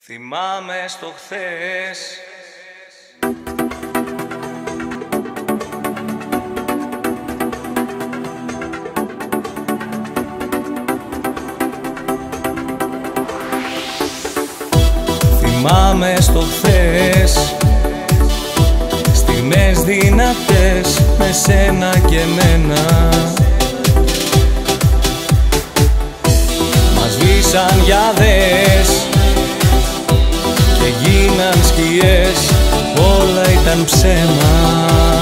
Θυμάμαι στο χθες. Θυμάμαι στο χθες, στιγμές δυνατές με σένα και εμένα. Μας σβήσαν γιάδες και γίναν σκιές, όλα ήταν ψέμα.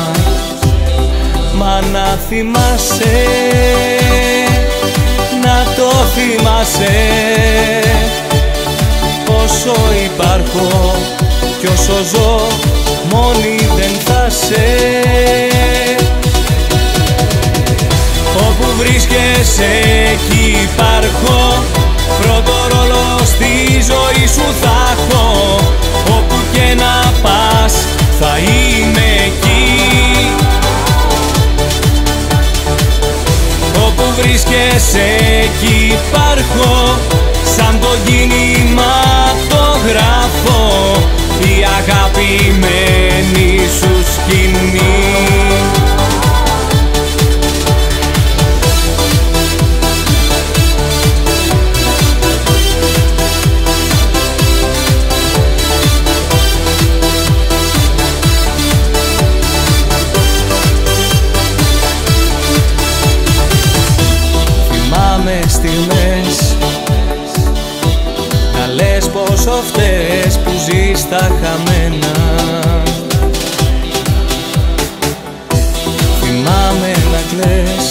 Μα να θυμάσαι, να το θυμάσαι, όσο υπάρχω κι όσο ζω, μόνη δεν θα σε. Όπου βρίσκεσαι εκεί υπάρχω, πρώτο ρόλο στη ζωή σου θα έχω. Όπου και να πας θα είμαι εκεί. Όπου βρίσκεσαι εκεί υπάρχω, σαν το κίνημα το γράφω, η αγαπημένη σου σκηνή. Θυμάμαι στιγμές να λες πόσο φταίς που ζεις τα χαμένα. Θυμάμαι να κλαις,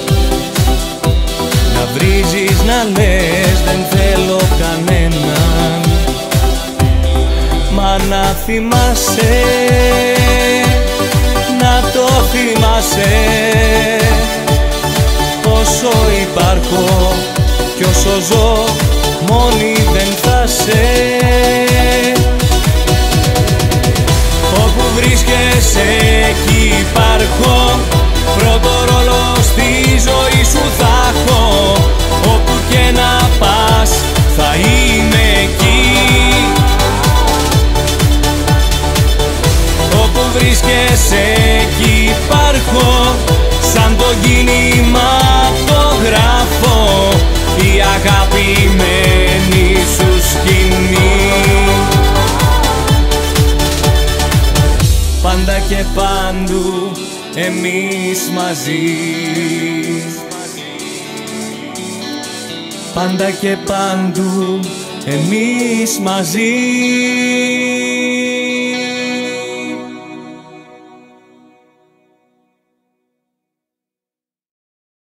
να βρίζεις, να λες δεν θέλω κανέναν. Μα να θυμάσαι, να το θυμάσαι, όσο υπάρχω κι όσο ζω, μόνη δεν θα σε. Όπου βρίσκεσαι εκεί υπάρχω, πρώτο ρόλο στη ζωή σου θα έχω. Όπου και να πας θα είμαι εκεί. Όπου βρίσκεσαι εκεί υπάρχω, σαν το κίνημα το γράφω, η αγαπημένη σου σκηνή. Πάντα και παντού εμείς μαζί, πάντα και παντού εμείς μαζί.